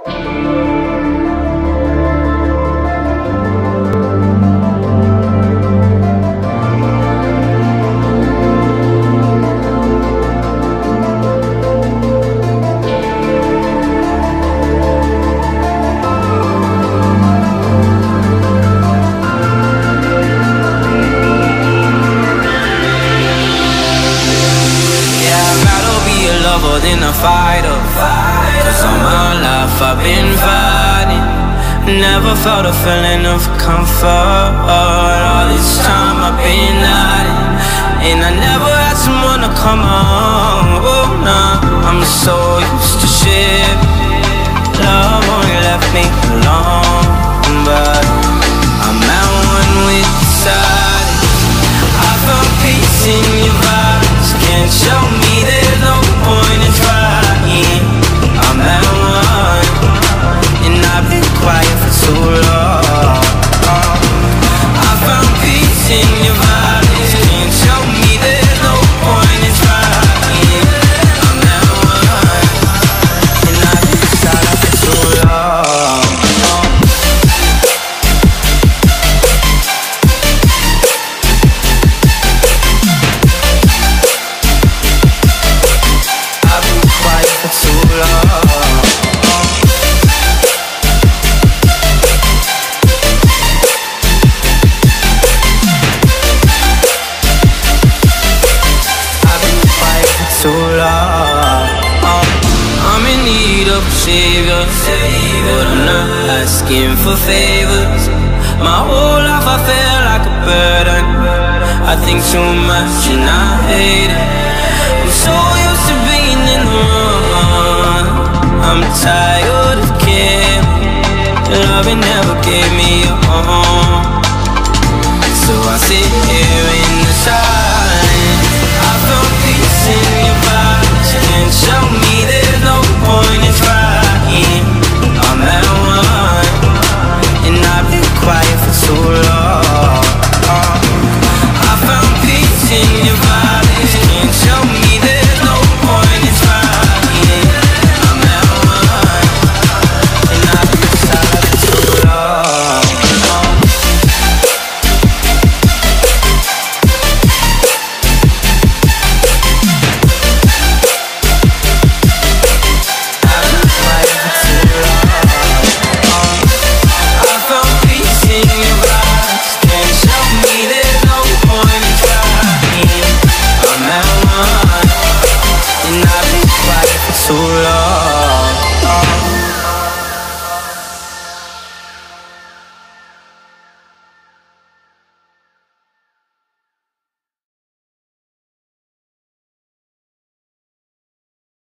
Than a fighter, 'cause all my life I've been fighting. Never felt a feeling of comfort. All this time I've been hiding, and I never had someone to come on. Oh nah, I'm so used to shit. Love only left me alone, but I'm at one with the silence. I found peace in your vibes. Can't show me there's no point in trying. I'm at one, and I've been quiet for too long. I found peace in your vibes. Can't show me there's no point in trying. I'm at one, and I've been silent for too long. I'm in need of a savior, but I'm not asking for favors. My whole life I feel like a burden. I think too much and I hate it. I'm so used to being in the wrong. I'm tired of caring. Love it never gave me a home. So I sit here